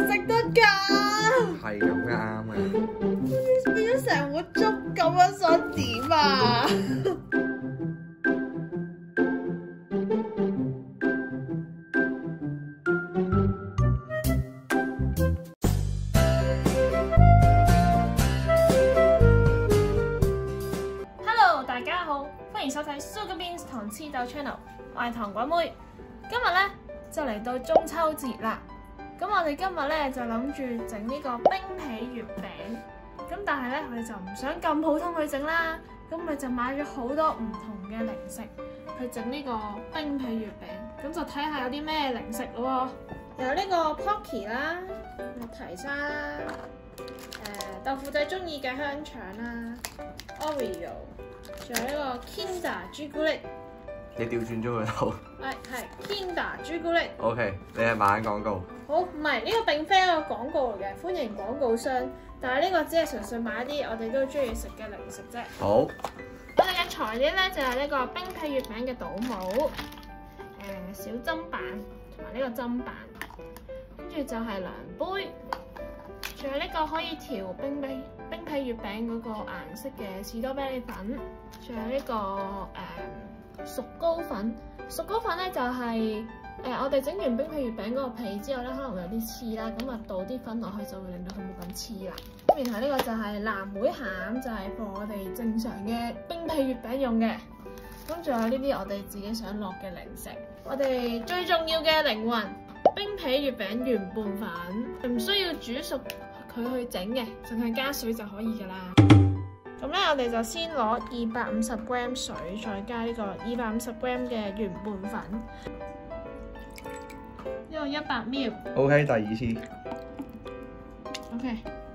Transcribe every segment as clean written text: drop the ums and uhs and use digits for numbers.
食得㗎？ 係咁嘅，啱嘅。 變咗成碗粥咁樣，想點啊？ 大家好，歡迎收睇 Sugar Beans 糖黐豆 Channel， 我係糖鬼妹。今日咧就嚟到中秋節啦，咁我哋今日咧就諗住整呢個冰皮月餅，咁但係咧我哋就唔想咁普通去整啦，咁咪就買咗好多唔同嘅零食去整呢個冰皮月餅，咁就睇下有啲咩零食咯。有呢個 Pocky 啦，提沙啦，豆腐仔中意嘅香腸啦 ，Oreo。仲有呢個 Kinder 朱古力， 你調轉咗佢頭。 係 Kinder 朱古力。 OK， 你係買緊廣告。 好，唔係呢個並非一個廣告嚟嘅，歡迎廣告商。但係呢個只係純粹買一啲我哋都中意食嘅零食啫。 好。 我哋嘅材料咧就係呢個冰皮月餅嘅倒模，小砧板同埋呢個砧板，跟住就係量杯，仲有呢個可以調冰皮月餅嗰個顏色嘅士多啤梨粉，仲有呢個熟糕粉。熟糕粉咧就係我哋整完冰皮月餅嗰個皮之後咧，可能會有啲黐啦，咁啊倒啲粉落去就會令到佢冇咁黐啦。咁然後呢個就係藍莓餡，就係放我哋正常嘅冰皮月餅用嘅。咁仲有呢啲我哋自己想落嘅零食。我哋最重要嘅靈魂，冰皮月餅原拌粉，唔需要煮熟佢去整嘅，淨係加水就可以噶啦。咁咧，我哋就先攞250g 水，再加呢個250g 嘅原拌粉，呢個100 ml。 OK， 第二次。 OK。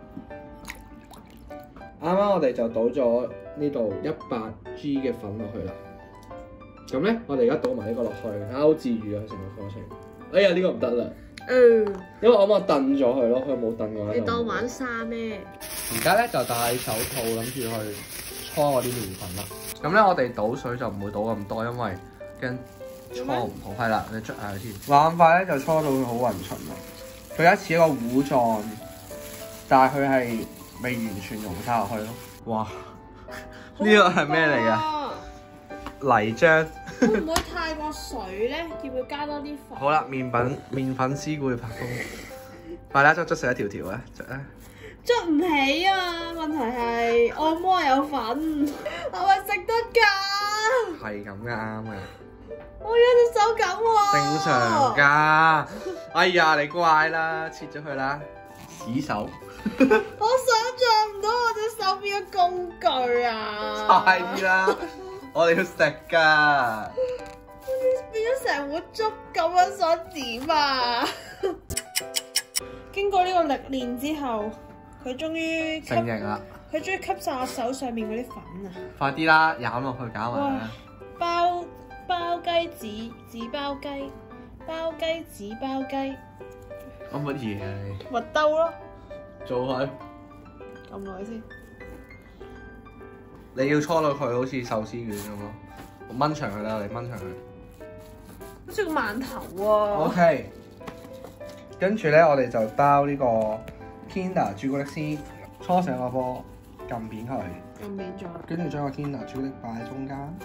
啱啱我哋就倒咗呢度100g 嘅粉落去啦。咁咧，我哋而家倒埋呢個落去，好自如啊成個過程。哎呀，呢個唔得啦。因為我啱啱燉咗佢咯，佢冇燉過。 你當玩沙咩？ 而家咧就戴手套，諗住去搓嗰啲麵粉啦。咁咧我哋倒水就唔會倒咁多，因為驚搓唔好。係啦，你捽下佢先。玩法咧就搓到佢好勻勻咯。佢一似一個糊狀，但係佢係未完全溶晒落去咯。哇！呢個係咩嚟㗎？泥漿。 會唔會太過水咧？要唔要加多啲粉？ 好啦，麵粉師傅要拍工，快啦，捽成一條條啊！ 捽唔起啊！問題係按摩有粉，係咪食得㗎？ 係咁嘅，啱嘅。 我而家隻手咁喎。 正常㗎。哎呀，你乖啦，切咗佢啦，屎手。 我想像唔到我隻手變咗工具啊！ 快啲啦，我哋要食㗎。 變咗成碗粥咁樣，想點啊？經過呢個歷練之後，佢終於成型啦！ 佢終於吸晒我手上面嗰啲粉啊！ 快啲啦，咬落去搞埋啦！ 包雞紙包雞，包雞紙包雞， 講乜嘢啊你？ 核兜咯， 做佢。 咁耐先。 你要搓到佢好似壽司卷咁咯，我掹長佢啦，你掹長佢。 好似個饅頭喎。 OK， 跟住咧，我哋就包呢個 Kinder 朱古力先，搓成個波，撳扁佢， 撳扁咗。 跟住將個 Kinder 朱古力擺喺中間，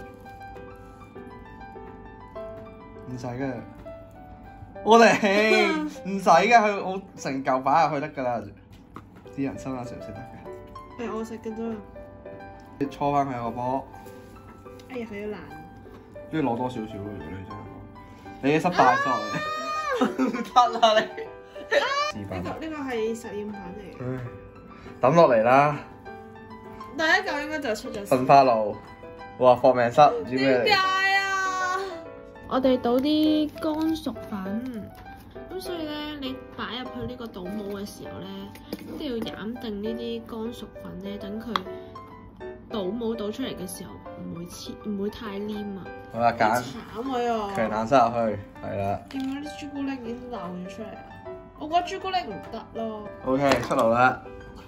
唔使嘅，我哋唔使嘅，佢好成嚿擺入去得㗎啦，啲人生有時候食得嘅。 係我食嘅啫。 你搓翻佢個波， 哎呀，佢都爛。 跟住攞多少少咯，如果你真係。你嘅失敗咗，唔得啦你！ 呢個係實驗版嚟嘅。 抌落嚟啦！ 第一嚿應該就出咗。 焚化爐，哇！搏命塞，唔知咩嚟。 點解啊？ 我哋倒啲乾熟粉，咁所以咧，你擺入去呢個倒模嘅時候咧，一定要染定呢啲乾熟粉咧，等佢倒模倒出嚟嘅時候唔會太黏啊！ 好啦，揀慘喎！ 強硬塞入去，係啦。 見到啲朱古力已經流咗出嚟啊！我覺得朱古力唔得咯。 OK， 出爐啦！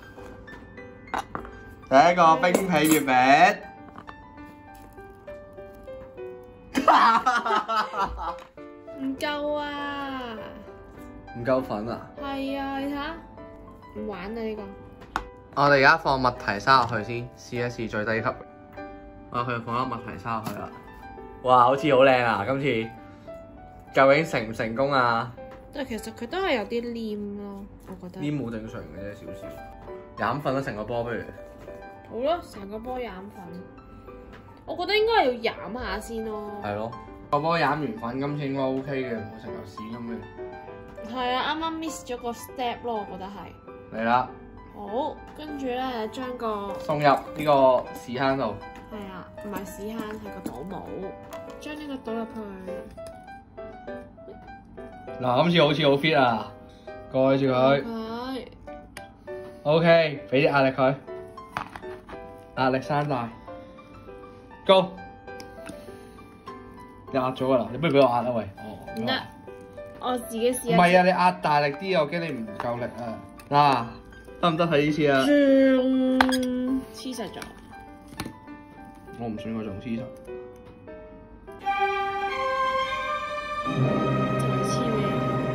第一個冰皮月餅， 唔夠啊！ 唔夠粉啊！ 係啊，你睇下，唔玩啊呢個。 我哋而家放麥提沙落去先，試一試最低級。佢就放咗麥提沙落去啦。哇，好似好靚啊！今次究竟成唔成功啊？ 但係其實佢都係有啲黏咯，我覺得。 黏冇正常嘅啫，少少。飲粉咗成個波不如。 好咯，成個波飲粉。我覺得應該係要飲下先咯。 係咯，個波飲完粉，今次應該 OK 嘅，唔會成嚿屎咁嘅。 係啊，啱啱 miss 咗個 step 咯，我覺得係。 嚟啦！ 好，跟住咧將個送入呢個屎坑度。 係啊，唔係屎坑，係個倒模。將呢個倒入去。 嗱，今次好似好 fit 啊！蓋住佢。 係。 OK，俾啲壓力佢。壓力山大。Go！你壓咗噶啦，你不如俾我壓啦喂。哦。 唔得，我自己試一。 唔係啊，你壓大力啲啊，我驚你唔夠力啊。嗱，得唔得睇呢次啊？ 黐實咗。 我唔信我仲黐實。 黐咩？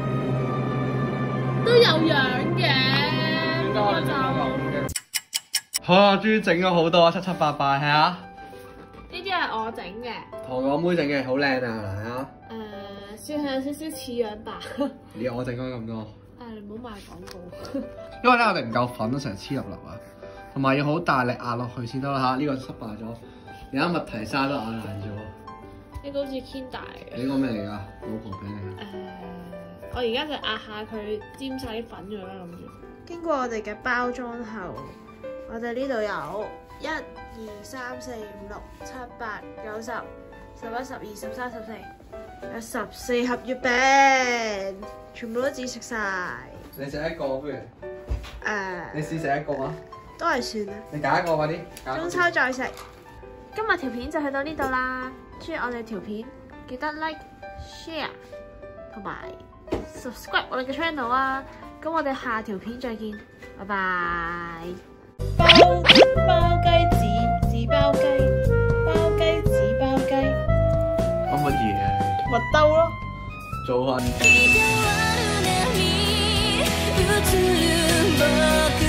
都有樣嘅。我就。 好啊，終於整咗好多七七八八，係啊。 呢啲係我整嘅。 糖果妹整嘅，好靚啊，係啊。 算係有少少似樣吧。 你我整咗咁多。 你唔好賣廣告。 因為咧我哋唔夠粉都成日黐粒粒啊，同埋要好大力壓落去先得啦嚇，呢個失敗咗，而家麥提沙都壓爛咗。 呢個好似 Kinder 嘅。 你講咩嚟㗎？老婆餅嚟㗎。 我而家就壓下佢，沾晒啲粉咗啦，諗住。經過我哋嘅包裝後，我哋呢度有1、2、3、4、5、6、7、8、9、10、11、12、13、14，有14盒月餅，全部都自己食晒。 你食一個不如？你試食一個啊？ 都係算啦。 你揀一個快啲。 中秋再食。今日條片就去到呢度啦，中意我哋條片記得 like、share 同埋 subscribe 我哋嘅 channel 啊！咁我哋下條片再見，拜拜。包雞紙包雞，包雞紙包雞。 乜嘢啊？ 麥兜咯。 做運。 映る僕